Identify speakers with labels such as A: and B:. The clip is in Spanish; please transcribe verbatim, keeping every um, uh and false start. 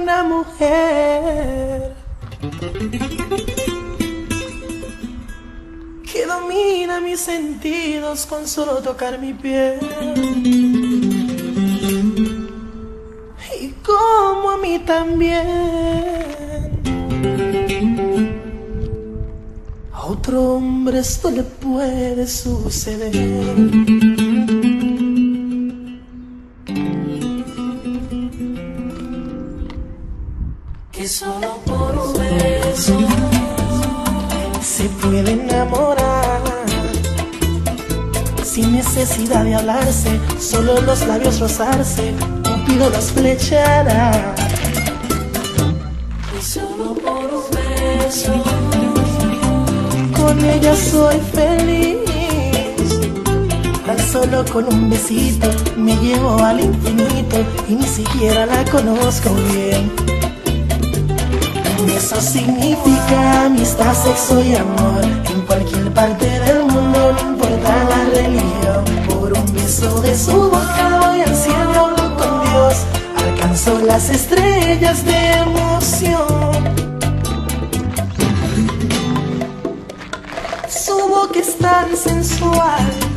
A: una mujer que domina mis sentidos con solo tocar mi piel. Y como a mí también. A otro hombre esto le puede suceder. Que solo por un beso se puede enamorar, sin necesidad de hablarse, solo los labios rozarse, Cupido los flechará. Y solo por un beso con ella soy feliz. Tan solo con un besito me llevo al infinito y ni siquiera la conozco bien. Eso significa amistad, sexo y amor. En cualquier parte del mundo, no importa la religión. Por un beso de su boca voy al cielo con Dios. Alcanzo las estrellas de emoción. Su boca es tan sensual,